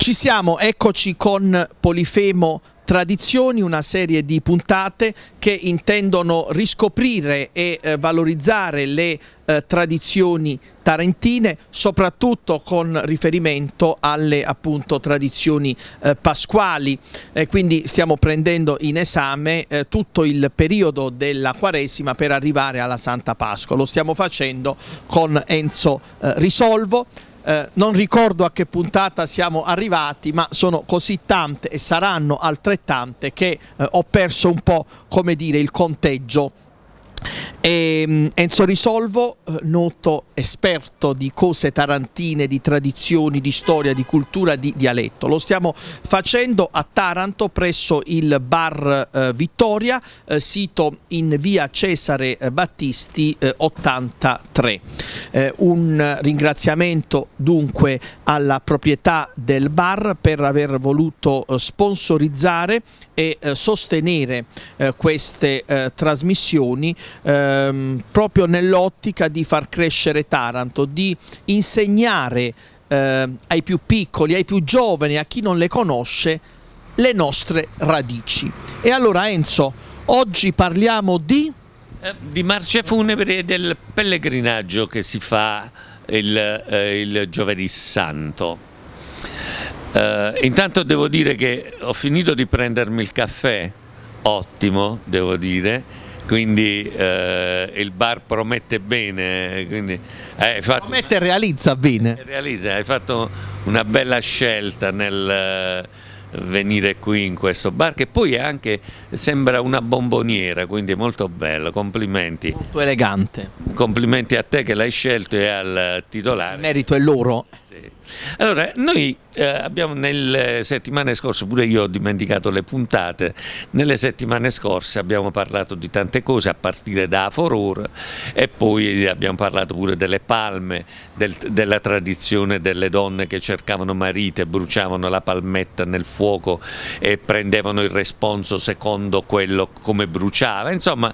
Ci siamo, eccoci con Polifemo Tradizioni, una serie di puntate che intendono riscoprire e valorizzare le tradizioni tarentine, soprattutto con riferimento alle appunto tradizioni pasquali. Quindi stiamo prendendo in esame tutto il periodo della Quaresima per arrivare alla Santa Pasqua. Lo stiamo facendo con Enzo Risolvo. Non ricordo a che puntata siamo arrivati, ma sono così tante e saranno altrettante che ho perso un po', come dire, il conteggio. Enzo Risolvo, noto esperto di cose tarantine, di tradizioni, di storia, di cultura, di dialetto. Lo stiamo facendo a Taranto presso il Bar Vittoria, sito in via Cesare Battisti 83. Un ringraziamento dunque alla proprietà del bar per aver voluto sponsorizzare e sostenere queste trasmissioni proprio nell'ottica di far crescere Taranto, di insegnare ai più piccoli, ai più giovani, a chi non le conosce, le nostre radici. E allora Enzo, oggi parliamo di marce funebri e del pellegrinaggio che si fa il giovedì santo. Intanto devo dire che ho finito di prendermi il caffè, ottimo devo dire, quindi il bar promette bene, quindi promette e realizza bene. Hai fatto una bella scelta nel venire qui in questo bar, che poi è anche, sembra una bomboniera, quindi è molto bello. Complimenti, molto elegante. Complimenti a te che l'hai scelto e al titolare. Il merito è loro. Sì. Allora, noi abbiamo nelle settimane scorse, pure io ho dimenticato le puntate, nelle settimane scorse abbiamo parlato di tante cose, a partire da Aforor, e poi abbiamo parlato pure delle palme, della tradizione delle donne che cercavano marito e bruciavano la palmetta nel fuoco e prendevano il responso secondo quello come bruciava. Insomma,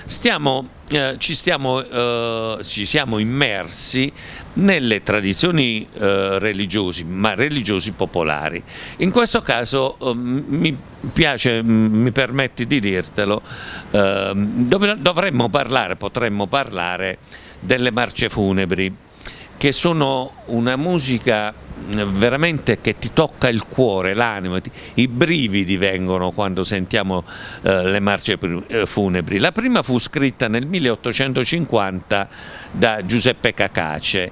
ci siamo immersi nelle tradizioni religiosi, ma religiosi popolari. In questo caso mi permetti di dirtelo, potremmo parlare delle marce funebri, che sono una musica veramente che ti tocca il cuore, l'anima, i brividi vengono quando sentiamo le marce funebri. La prima fu scritta nel 1850 da Giuseppe Cacace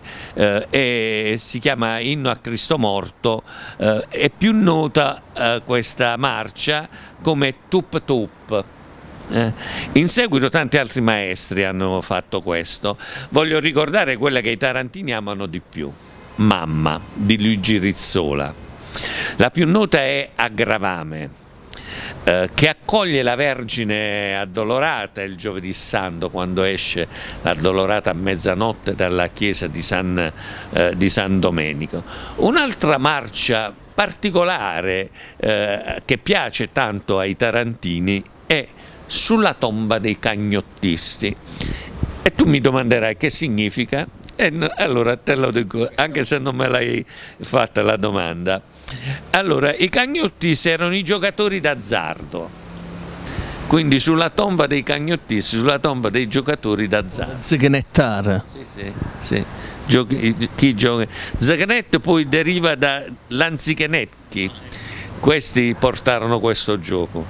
e si chiama Inno a Cristo Morto. È più nota questa marcia come Tup Tup. In seguito tanti altri maestri hanno fatto questo. Voglio ricordare quella che i tarantini amano di più, Mamma di Luigi Rizzola. La più nota è Aggravame, che accoglie la Vergine addolorata il giovedì santo, quando esce l'addolorata a mezzanotte dalla chiesa di San Domenico. Un'altra marcia particolare che piace tanto ai tarantini è Sulla tomba dei cagnottisti, e tu mi domanderai che significa, e allora te lo dico, anche se non me l'hai fatta la domanda. Allora, i cagnottisti erano i giocatori d'azzardo, quindi sulla tomba dei cagnottisti, sulla tomba dei giocatori d'azzardo. Zignettare. Sì. Chi gioca? Zaganetto poi deriva da Lanzichenecchi. Questi portarono questo gioco.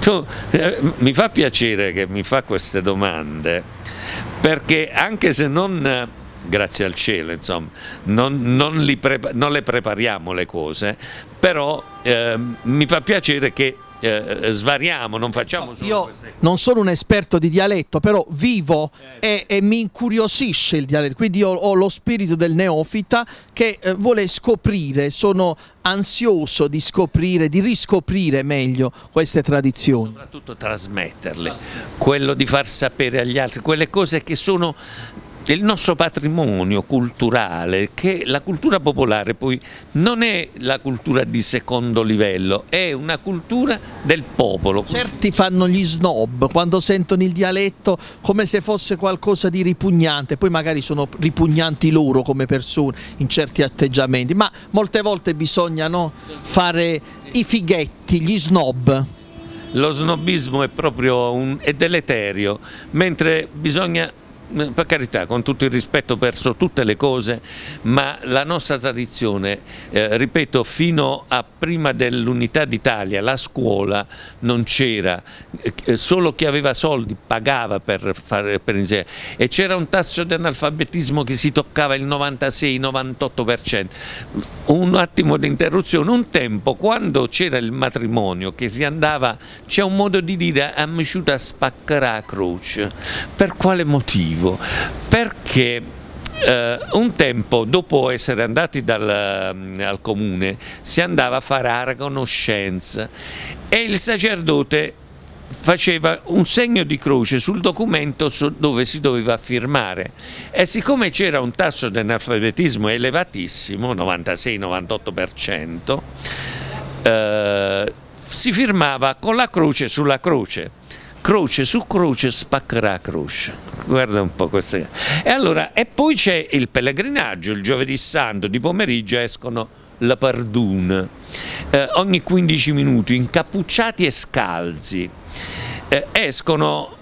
Mi fa piacere che mi fa queste domande, perché anche se non, grazie al cielo, insomma, non le prepariamo le cose, però mi fa piacere che svariamo, non facciamo solo io queste cose. Non sono un esperto di dialetto, però vivo e mi incuriosisce il dialetto, quindi io ho lo spirito del neofita che vuole scoprire, sono ansioso di scoprire, di riscoprire meglio queste tradizioni. Soprattutto trasmetterle, quello di far sapere agli altri quelle cose che sono il nostro patrimonio culturale, che la cultura popolare poi non è la cultura di secondo livello, è una cultura del popolo. Certi fanno gli snob quando sentono il dialetto come se fosse qualcosa di ripugnante, poi magari sono ripugnanti loro come persone in certi atteggiamenti, ma molte volte bisogna, no, fare i fighetti, gli snob. Lo snobismo è proprio è deleterio, mentre bisogna, per carità, con tutto il rispetto verso tutte le cose, ma la nostra tradizione, ripeto, fino a prima dell'unità d'Italia la scuola non c'era, solo chi aveva soldi pagava per insegnare, e c'era un tasso di analfabetismo che si toccava il 96-98%. Un attimo di interruzione: un tempo, quando c'era il matrimonio, che si andava, c'è un modo di dire, a misciuta spaccare la croce. Per quale motivo? Perché un tempo, dopo essere andati al comune, si andava a fare la riconoscenza e il sacerdote faceva un segno di croce sul documento dove si doveva firmare, e siccome c'era un tasso di analfabetismo elevatissimo, 96-98%, si firmava con la croce sulla croce. Croce su croce spaccherà croce. Guarda un po' questa. E poi c'è il pellegrinaggio, il giovedì santo di pomeriggio escono la parduna, ogni 15 minuti, incappucciati e scalzi, escono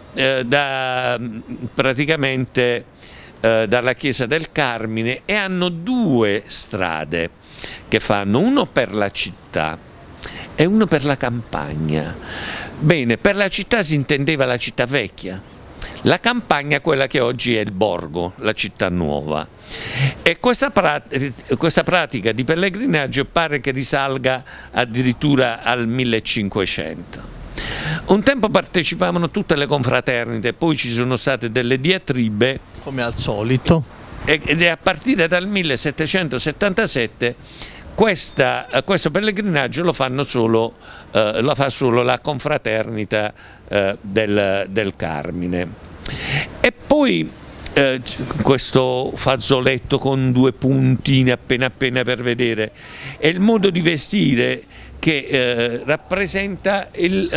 praticamente dalla chiesa del Carmine, e hanno due strade che fanno, uno per la città e uno per la campagna. Bene, per la città si intendeva la città vecchia, la campagna quella che oggi è il borgo, la città nuova. E questa pratica di pellegrinaggio pare che risalga addirittura al 1500. Un tempo partecipavano tutte le confraternite, poi ci sono state delle diatribe, come al solito, ed è a partire dal 1777 questo pellegrinaggio lo fa solo la confraternita del Carmine. E poi questo fazzoletto con due puntini appena per vedere è il modo di vestire che rappresenta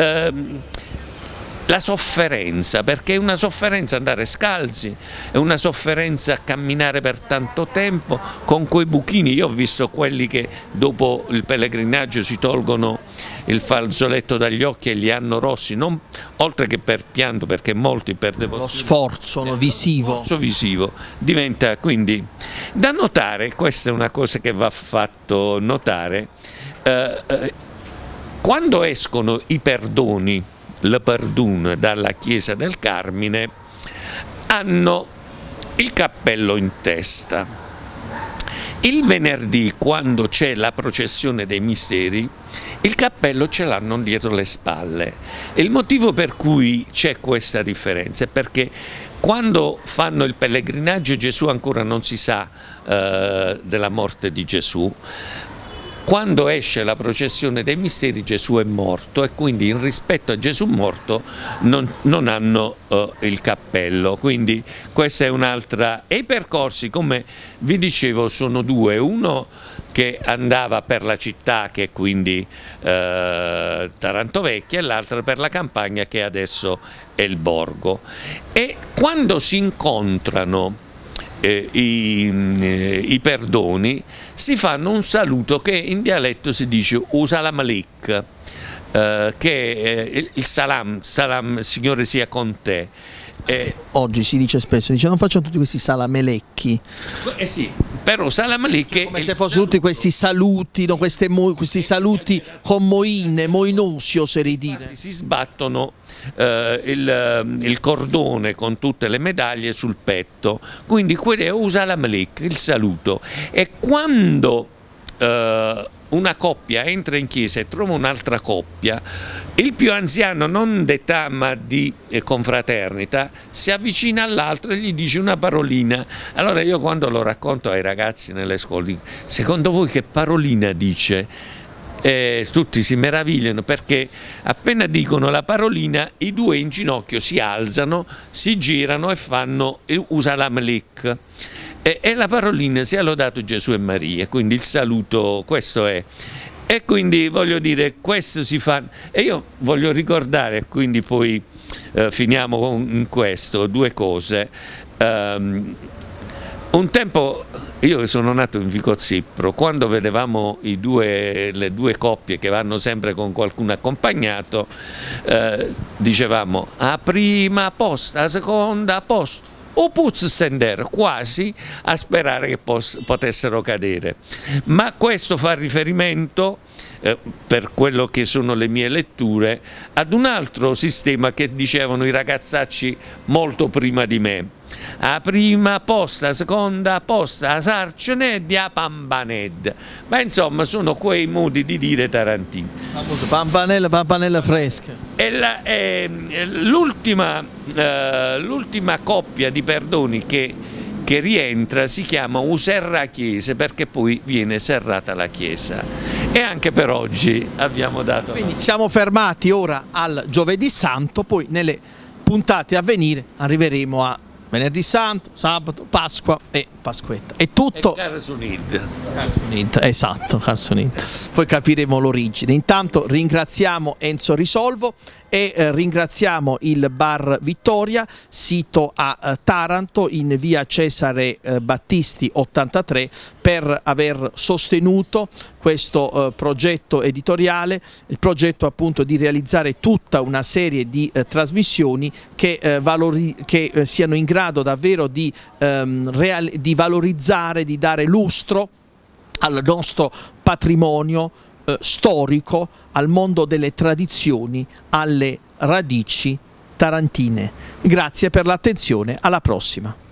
la sofferenza, perché è una sofferenza andare scalzi, è una sofferenza camminare per tanto tempo con quei buchini. Io ho visto quelli che dopo il pellegrinaggio si tolgono il fazzoletto dagli occhi e li hanno rossi, non, oltre che per pianto, perché molti per lo sforzo visivo. Lo sforzo visivo diventa, quindi, da notare. Questa è una cosa che va fatto notare, quando escono i perdoni, la parduna, dalla chiesa del Carmine, hanno il cappello in testa. Il venerdì, quando c'è la processione dei misteri, il cappello ce l'hanno dietro le spalle. E il motivo per cui c'è questa differenza è perché quando fanno il pellegrinaggio Gesù ancora non si sa della morte di Gesù. Quando esce la processione dei misteri Gesù è morto, e quindi in rispetto a Gesù morto non hanno il cappello. Quindi questa è un'altra. E i percorsi, come vi dicevo, sono due: uno che andava per la città, che è quindi Taranto Vecchia, e l'altro per la campagna, che adesso è il borgo. E quando si incontrano i perdoni, si fanno un saluto che in dialetto si dice Salam Alik, che è il salam, Signore sia con te. Oggi si dice spesso, non facciano tutti questi salamelecchi. Sì, però Salam Alik, come se fossero tutti questi saluti, no? Questi saluti con moine, moinosi, oserei dire. Si sbattono il cordone con tutte le medaglie sul petto, quindi quello è Salam Alik, il saluto. E quando una coppia entra in chiesa e trova un'altra coppia, il più anziano, non d'età ma di confraternita, si avvicina all'altro e gli dice una parolina. Allora io, quando lo racconto ai ragazzi nelle scuole, dico: secondo voi che parolina dice? tutti si meravigliano perché appena dicono la parolina i due in ginocchio si alzano, si girano e fanno Usalam Lik. E la parolina sia lodato Gesù e Maria, quindi il saluto questo è. E quindi voglio dire, questo si fa, e io voglio ricordare, quindi poi finiamo con questo, due cose. Un tempo, io sono nato in Vico Zippro, quando vedevamo le due coppie che vanno sempre con qualcuno accompagnato, dicevamo a prima posta, a seconda posto, o puzzo stendere, quasi a sperare che potessero cadere. Ma questo fa riferimento, per quello che sono le mie letture, ad un altro sistema che dicevano i ragazzacci molto prima di me. A prima posta, a seconda posta, a sarcened e a pampaned. Ma insomma sono quei modi di dire tarantini. Pampanella fresca. E l'ultima coppia di perdoni che rientra si chiama Userra Chiese, perché poi viene serrata la Chiesa. E anche per oggi abbiamo dato... Quindi siamo fermati ora al Giovedì Santo, poi nelle puntate a venire arriveremo a Venerdì Santo, Sabato, Pasqua e Pasquetta. È tutto. E Carsunid. Esatto, Carsunid. Poi capiremo l'origine. Intanto ringraziamo Enzo Risolvo e ringraziamo il Bar Vittoria, sito a Taranto in via Cesare Battisti 83, per aver sostenuto questo progetto editoriale, il progetto appunto di realizzare tutta una serie di trasmissioni che siano in grado davvero di valorizzare, di dare lustro al nostro patrimonio storico, al mondo delle tradizioni, alle radici tarantine. Grazie per l'attenzione, alla prossima.